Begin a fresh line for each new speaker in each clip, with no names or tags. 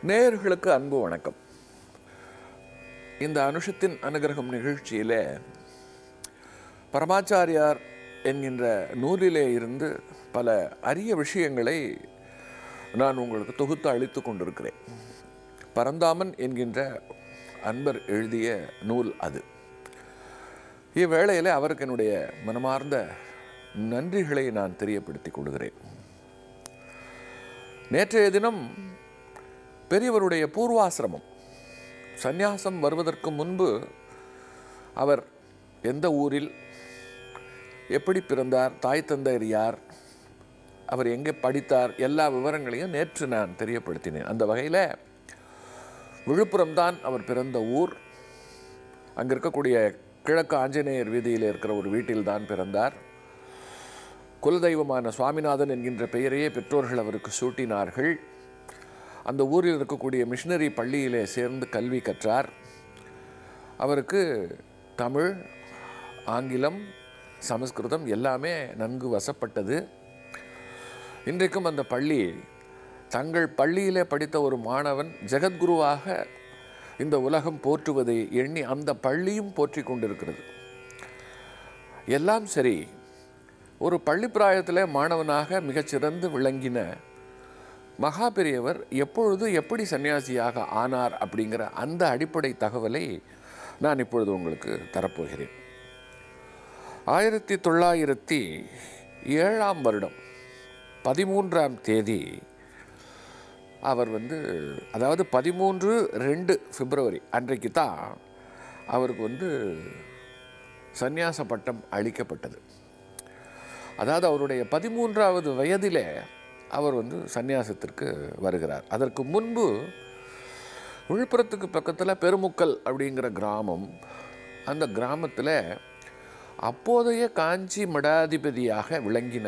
நேயர்களுக்கு அன்பு வணக்கம். இந்த அனுஷத்தின் அனுகிரகம் நிகழ்ச்சியிலே பரமாச்சாரியார் என்கின்ற நூலிலே இருந்து பல அரிய விஷயங்களை நான் உங்களுக்கு தொகுத்து அளித்து கொண்டிருக்கிறேன். பரந்தாமன் என்கின்ற அன்பர் எழுதிய நூல் அது. இவ்வேளையில் அவருக்கு என்னுடைய மனமார்ந்த நன்றிகளை நான் தெரியப்படுத்திக் கொள்கிறேன். நேற்றைய தினம் பெரியவருடைய பூர்வாசிரமம் சந்நியாசம் வருவதற்கு முன்பு அவர் எந்த ஊரில் எப்படி பிறந்தார், தாய் தந்தையர் யார், அவர் எங்கே படித்தார், எல்லா விவரங்களையும் நேற்று நான் தெரியப்படுத்தினேன். அந்த வகையில் விழுப்புரம் தான் அவர் பிறந்த ஊர். அங்கே இருக்கக்கூடிய கிழக்கு ஆஞ்சநேயர் வீதியில் இருக்கிற ஒரு வீட்டில் தான் பிறந்தார். குலதெய்வமான சுவாமிநாதன் என்கின்ற பெயரையே பெற்றோர்கள் அவருக்கு சூட்டினார்கள். அந்த ஊரில் இருக்கக்கூடிய மிஷினரி பள்ளியிலே சேர்ந்து கல்வி கற்றார். அவருக்கு தமிழ், ஆங்கிலம், சமஸ்கிருதம் எல்லாமே நன்கு வசப்பட்டது. இன்றைக்கும் அந்த பள்ளி தங்கள் பள்ளியிலே படித்த ஒரு மாணவன் ஜெகத்குருவாக இந்த உலகம் போற்றுவதை எண்ணி அந்த பள்ளியும் போற்றி கொண்டிருக்கிறது. எல்லாம் சரி, ஒரு பள்ளி பிராயத்தில் மாணவனாக மிகச்சிறந்து விளங்கின மகா பெரியவர் எப்பொழுது எப்படி சன்னியாசியாக ஆனார் அப்படிங்கிற அந்த அடிப்படை தகவலை நான் இப்பொழுது உங்களுக்கு தரப்போகிறேன். 1907ஆம் வருடம் 13ஆம் தேதி அவர் அதாவது 13/2 பிப்ரவரி அன்றைக்கு தான் அவருக்கு சந்நியாச பட்டம் அளிக்கப்பட்டது. அதாவது அவருடைய 13வது வயதிலே அவர் சந்நியாசத்திற்கு வருகிறார். அதற்கு முன்பு விழுப்புரத்துக்கு பக்கத்தில் பெருமுக்கல் அப்படிங்கிற கிராமம், அந்த கிராமத்தில் அப்போதைய காஞ்சி மடாதிபதியாக விளங்கின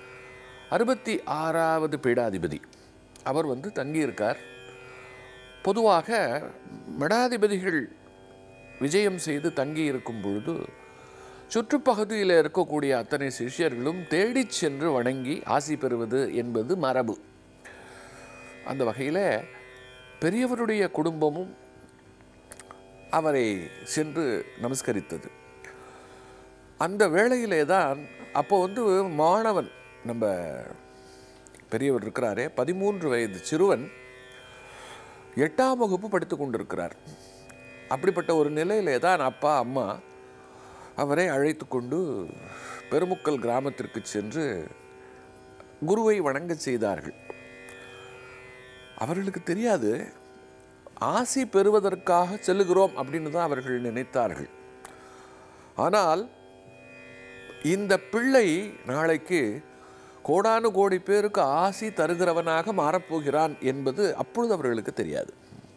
66வது பீடாதிபதி அவர் தங்கியிருக்கார். பொதுவாக மடாதிபதிகள் விஜயம் செய்து தங்கியிருக்கும் பொழுது சுற்றுப்பகுதியில் இருக்கக்கூடிய அத்தனை சிஷ்யர்களும் தேடி சென்று வணங்கி ஆசி பெறுவது என்பது மரபு. அந்த வகையில் பெரியவருடைய குடும்பமும் அவரை சென்று நமஸ்கரித்தது. அந்த வேளையிலே தான் அப்போ மாணவன், நம்ம பெரியவர் இருக்கிறாரே 13 வயது சிறுவன் 8ஆம் வகுப்பு படித்து கொண்டிருக்கிறார். அப்படிப்பட்ட ஒரு நிலையிலே தான் அப்பா அம்மா அவரை அழைத்து கொண்டு பெருமுக்கல் கிராமத்திற்கு சென்று குருவை வணங்க செய்தார்கள். அவர்களுக்கு தெரியாது, ஆசி பெறுவதற்காக செல்லுகிறோம் அப்படின்னு தான் அவர்கள் நினைத்தார்கள். ஆனால் இந்த பிள்ளை நாளைக்கு கோடானு கோடி பேருக்கு ஆசி தருகிறவனாக மாறப்போகிறான் என்பது அப்பொழுது அவர்களுக்கு தெரியாது.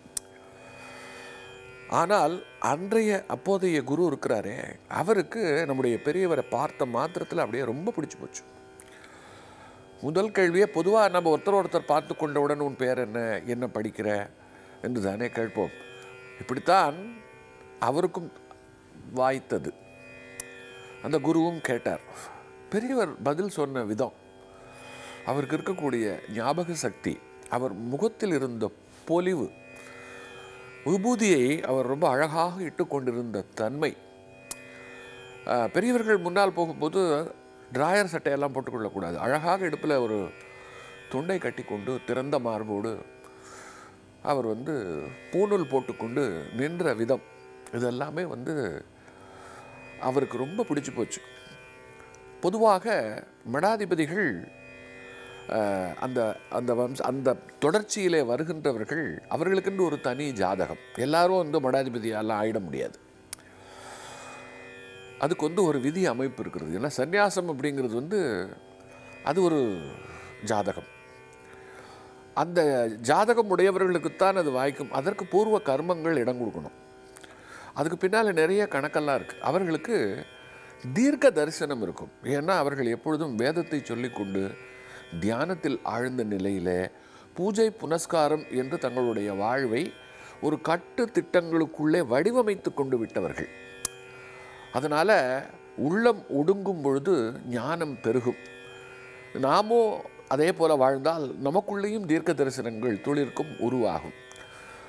ஆனால் அப்போதைய குரு இருக்கிறாரே, அவருக்கு நம்முடைய பெரியவரை பார்த்த மாத்திரத்தில் அப்படியே ரொம்ப பிடிச்சி போச்சு. முதல் கேள்வியே பொதுவாக நம்ம ஒருத்தர் பார்த்து கொண்டவுடன் உன் பேர் என்ன, என்ன படிக்கிற என்று தானே கேட்போம். இப்படித்தான் அவருக்கும் வாய்த்தது. அந்த குருவும் கேட்டார். பெரியவர் பதில் சொன்ன விதம், அவருக்கு இருக்கக்கூடிய ஞாபக சக்தி, அவர் முகத்தில் இருந்த பொலிவு, விபூதியை அவர் ரொம்ப அழகாக இட்டு கொண்டிருந்த தன்மை. பெரியவர்கள் முன்னால் போகும்போது டிராயர் சட்டையெல்லாம் போட்டுக்கொள்ளக்கூடாது. அழகாக இடுப்பில் ஒரு துண்டை கட்டி கொண்டு திறந்த மார்போடு அவர் பூணூல் போட்டுக்கொண்டு நின்ற விதம், இதெல்லாமே அவருக்கு ரொம்ப பிடிச்சி போச்சு. பொதுவாக மடாதிபதிகள் அந்த அந்த அந்த தொடர்ச்சியிலே வருகின்றவர்கள் அவர்களுக்கென்று ஒரு தனி ஜாதகம். எல்லாரும் மடாதிபதியாலாம் ஆயிட முடியாது. அதுக்கு ஒரு விதி அமைப்பு இருக்கிறது. ஏன்னா சந்நியாசம் அப்படிங்கிறது அது ஒரு ஜாதகம். அந்த ஜாதகம் உடையவர்களுக்குத்தான் அது வாய்க்கும். அதற்கு பூர்வ கர்மங்கள் இடம் கொடுக்கணும். அதுக்கு பின்னால் நிறைய கணக்கெல்லாம் இருக்குது. அவர்களுக்கு தீர்க்க தரிசனம் இருக்கும். ஏன்னா அவர்கள் எப்பொழுதும் வேதத்தை சொல்லிக்கொண்டு தியானத்தில் ஆழ்ந்த நிலையில் பூஜை புனஸ்காரம் என்று தங்களுடைய வாழ்வை ஒரு கட்டு திட்டங்களுக்குள்ளே வடிவமைத்து கொண்டு விட்டவர்கள். அதனால் உள்ளம் ஒடுங்கும் பொழுது ஞானம் பெருகும். நாமோ அதே போல வாழ்ந்தால் நமக்குள்ளேயும் தீர்க்க தரிசனங்கள் துளிர்க்கும் உருவாகும்.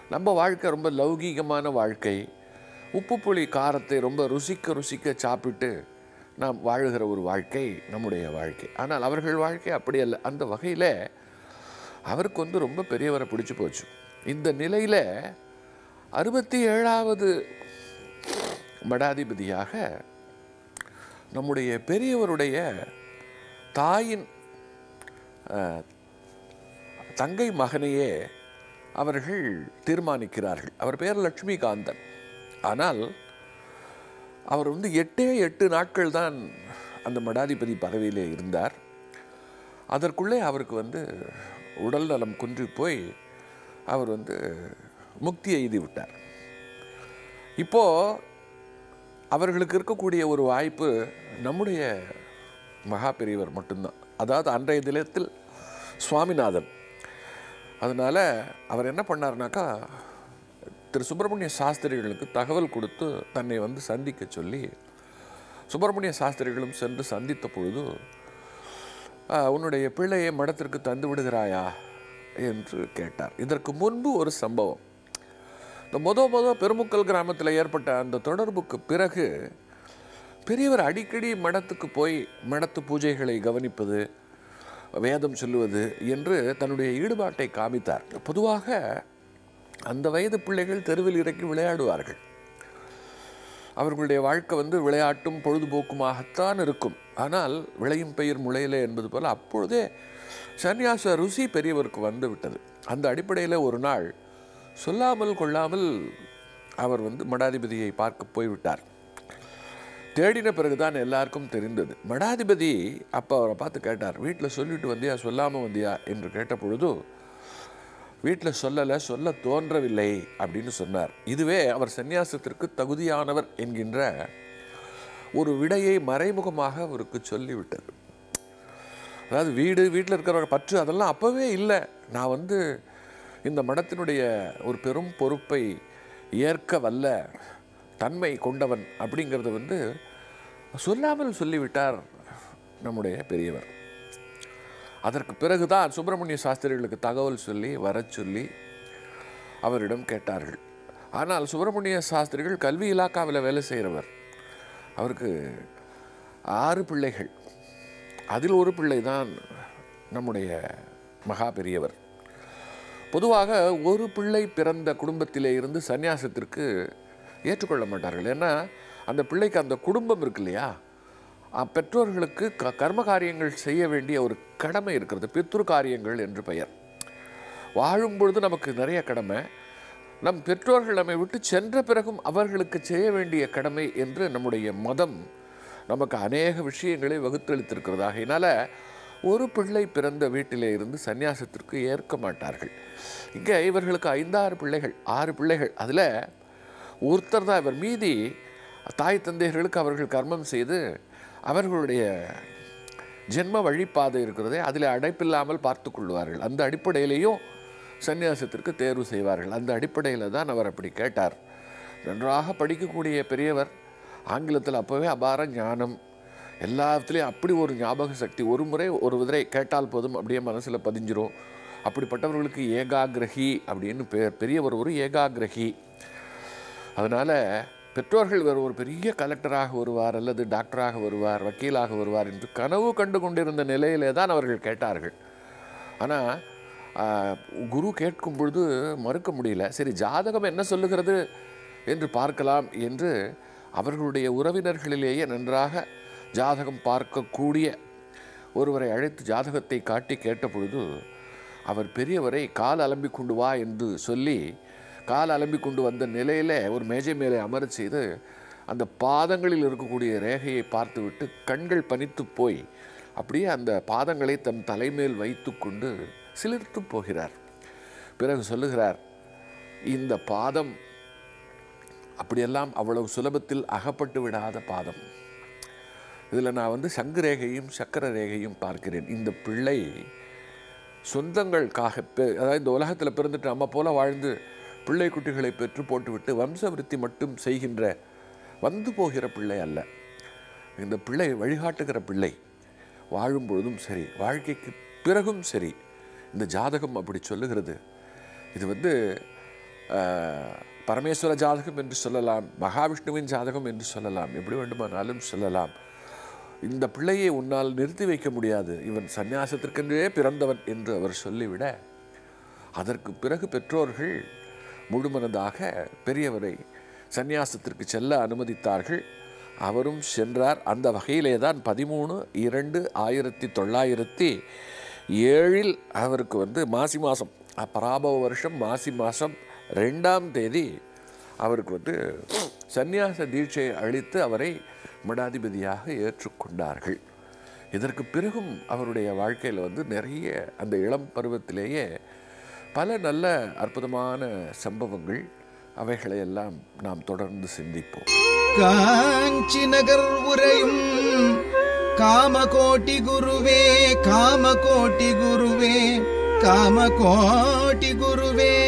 நம்ம வாழ்க்கை ரொம்ப லௌகீகமான வாழ்க்கை, உப்பு புளி காரத்தை ரொம்ப ருசிக்க ருசிக்க சாப்பிட்டு நாம் வாழுகிற ஒரு வாழ்க்கை நம்முடைய வாழ்க்கை. ஆனால் அவர்கள் வாழ்க்கை அப்படி அல்ல. அந்த வகையில் அவருக்கு வந்து ரொம்ப பெரியவரை பிடிச்சி போச்சு. இந்த நிலையில் 67வது மடாதிபதியாக நம்முடைய பெரியவருடைய தாயின் தங்கை மகனையே அவர்கள் தீர்மானிக்கிறார்கள். அவர் பேர் லட்சுமிகாந்தன். ஆனால் அவர் வந்து 8 நாட்கள் தான் அந்த மடாதிபதி பதவியிலே இருந்தார். அதற்குள்ளே அவருக்கு வந்து உடல் நலம் குன்றி போய் அவர் வந்து முக்தி எய்தி விட்டார். இப்போது அவர்களுக்கு இருக்கக்கூடிய ஒரு வாய்ப்பு நம்முடைய மகா பெரியவர் மட்டும்தான். அதாவது அன்றைய தினத்தில் சுவாமிநாதன். அதனால் அவர் என்ன பண்ணார்னாக்கா, திரு சுப்பிரமணிய சாஸ்திரிகளுக்கு தகவல் கொடுத்து தன்னை வந்து சந்திக்க சொல்லி, சுப்பிரமணிய சாஸ்திரிகளும் சென்று சந்தித்த பொழுது, உன்னுடைய பிள்ளையை மடத்திற்கு தந்து விடுகிறாயா என்று கேட்டார். இதற்கு முன்பு ஒரு சம்பவம், இந்த முத பெருமுக்கல் கிராமத்தில் ஏற்பட்ட அந்த தொடர்புக்கு பிறகு பெரியவர் அடிக்கடி மடத்துக்கு போய் மடத்து பூஜைகளை கவனிப்பது, வேதம் சொல்லுவது என்று தன்னுடைய ஈடுபாட்டை காமித்தார். பொதுவாக அந்த வயது பிள்ளைகள் தெருவில் இறக்கி விளையாடுவார்கள். அவர்களுடைய வாழ்க்கை வந்து விளையாட்டும் பொழுதுபோக்குமாகத்தான் இருக்கும். ஆனால் விளையும் பயிர் முளையிலே என்பது போல் அப்பொழுதே சந்நியாச ருசி பெரியவருக்கு வந்து விட்டது. அந்த அடிப்படையில் ஒரு நாள் சொல்லாமல் கொள்ளாமல் அவர் வந்து மடாதிபதியை பார்க்க போய்விட்டார். தேடின பிறகுதான் எல்லாருக்கும் தெரிந்தது. மடாதிபதி அப்போ அவரை பார்த்து கேட்டார், வீட்டில் சொல்லிட்டு வந்தியா சொல்லாமல் வந்தியா என்று கேட்ட பொழுது, வீட்டில் சொல்லலை, சொல்ல தோன்றவில்லை அப்படின்னு சொன்னார். இதுவே அவர் சந்நியாசத்திற்கு தகுதியானவர் என்கின்ற ஒரு விடையை மறைமுகமாக அவருக்கு சொல்லிவிட்டது. அதாவது வீட்டில் இருக்கிற பற்று அதெல்லாம் அப்போவே இல்லை, நான் வந்து இந்த மடத்தினுடைய ஒரு பெரும் பொறுப்பை ஏற்க வல்ல தன்மை கொண்டவன் அப்படிங்கிறத வந்து சொல்லாமல் சொல்லிவிட்டார் நம்முடைய பெரியவர். அதற்கு பிறகுதான் சுப்பிரமணிய சாஸ்திரிகளுக்கு தகவல் சொல்லி வர சொல்லி அவரிடம் கேட்டார்கள். ஆனால் சுப்பிரமணிய சாஸ்திரிகள் கல்வி இலாக்காவில் வேலை செய்கிறவர். அவருக்கு 6 பிள்ளைகள். அதில் ஒரு பிள்ளை தான் நம்முடைய மகா பெரியவர். பொதுவாக ஒரு பிள்ளை பிறந்த குடும்பத்திலே இருந்து சந்நியாசத்திற்கு ஏற்றுக்கொள்ள மாட்டார்கள். ஏன்னா அந்த பிள்ளைக்கு அந்த குடும்பம் இருக்கு இல்லையா, பெற்றோர்களுக்கு கர்ம காரியங்கள் செய்ய வேண்டிய ஒரு கடமை இருக்கிறது. பித்ரு காரியங்கள் என்று பெயர். வாழும் பொழுது நமக்கு நிறைய கடமை, நம் பெற்றோர்கள் நம்மை விட்டு சென்ற பிறகும் அவர்களுக்கு செய்ய வேண்டிய கடமை என்று நம்முடைய மதம் நமக்கு அநேக விஷயங்களை வகுத்தளித்திருக்கிறது. ஆகையினால ஒரு பிள்ளை பிறந்த வீட்டிலே இருந்து சந்நியாசத்திற்கு ஏற்க மாட்டார்கள். இங்கே இவர்களுக்கு 5-6 பிள்ளைகள், 6 பிள்ளைகள். அதில் ஒருத்தர் தான் இவர். மீதி தாய் தந்தையர்களுக்கு அவர்கள் கர்மம் செய்து அவர்களுடைய ஜென்ம வழிபாதை இருக்கிறதே அதில் அடைப்பில்லாமல் பார்த்து கொள்வார்கள். அந்த அடிப்படையிலேயும் சந்நியாசத்திற்கு தேர்வு செய்வார்கள். அந்த அடிப்படையில் தான் அவர் அப்படி கேட்டார். நன்றாக படிக்கக்கூடிய பெரியவர், ஆங்கிலத்தில் அப்போவே அபார ஞானம், எல்லாத்துலேயும் அப்படி ஒரு ஞாபக சக்தி. ஒரு முறை ஒரு விதரை கேட்டால் போதும் அப்படியே மனசில் பதிஞ்சிரும். அப்படிப்பட்டவர்களுக்கு ஏகாகிரகி அப்படின்னு பேர். பெரியவர் ஒரு ஏகாகிரகி. அதனால் பெற்றோர்கள் ஒரு பெரிய கலெக்டராக வருவார், அல்லது டாக்டராக வருவார், வக்கீலாக வருவார் என்று கனவு கண்டு கொண்டிருந்த நிலையிலே தான் அவர்கள் கேட்டார்கள். ஆனால் குரு கேட்கும் பொழுது மறுக்க முடியல. சரி, ஜாதகம் என்ன சொல்லுகிறது என்று பார்க்கலாம் என்று அவர்களுடைய உறவினர்களிலேயே நன்றாக ஜாதகம் பார்க்கக்கூடிய ஒருவரை அழைத்து ஜாதகத்தை காட்டி கேட்ட பொழுது அவர் பெரியவரை கால் அலம்பி கொண்டு வா என்று சொல்லி கால் அலம்பி கொண்டு வந்த நிலையில் ஒரு மேஜை மேலே அமரச் செய்து அந்த பாதங்களில் இருக்கக்கூடிய ரேகையை பார்த்துவிட்டு கண்கள் பனித்து போய் அப்படியே அந்த பாதங்களை தன் தலைமேல் வைத்து கொண்டு சிலிர்த்து போகிறார். பிறகு சொல்லுகிறார், இந்த பாதம் அப்படியெல்லாம் அவ்வளவு சுலபத்தில் அகப்பட்டு விடாத பாதம். இதில் நான் சங்கு ரேகையும் சக்கர ரேகையும் பார்க்கிறேன். இந்த பிள்ளை சொந்தங்களுக்காக, அதாவது இந்த உலகத்தில் பிறந்துட்டு நம்ம போல வாழ்ந்து பிள்ளை குட்டிகளை பெற்று போட்டுவிட்டு வம்சவிருத்தி மட்டும் செய்கின்ற வந்து போகிற பிள்ளை அல்ல. இந்த பிள்ளை வழிகாட்டுகிற பிள்ளை. வாழும் பொழுதும் சரி, வாழ்க்கைக்கு பிறகும் சரி, இந்த ஜாதகம் அப்படி சொல்லுகிறது. இது பரமேஸ்வர ஜாதகம் என்று சொல்லலாம், மகாவிஷ்ணுவின் ஜாதகம் என்று சொல்லலாம், எப்படி வேண்டுமானாலும் சொல்லலாம். இந்த பிள்ளையை உன்னால் நிறுத்தி வைக்க முடியாது, இவன் சந்நியாசத்திற்கென்றே பிறந்தவன் என்று அவர் சொல்லிவிட, அதற்கு பிறகு பெற்றோர்கள் முழுமனதாக பெரியவரை சந்நியாசத்திற்கு செல்ல அனுமதித்தார்கள். அவரும் சென்றார். அந்த வகையிலே தான் 13/2/1907 அவருக்கு மாசி மாதம், பராபவ வருஷம் மாசி மாதம் 2ஆம் தேதி அவருக்கு சந்நியாச தீட்சையை அளித்து அவரை மடாதிபதியாக ஏற்றுக்கொண்டார்கள். இதற்கு பிறகும் அவருடைய வாழ்க்கையில் நிறைய அந்த இளம் பருவத்திலேயே பல நல்ல அற்புதமான சம்பவங்கள், அவைகளையெல்லாம் நாம் தொடர்ந்து சிந்திப்போம்.
காஞ்சி நகர் உரையும் காமகோட்டி குருவே, காமகோட்டி குருவே, காமகோட்டி குருவே.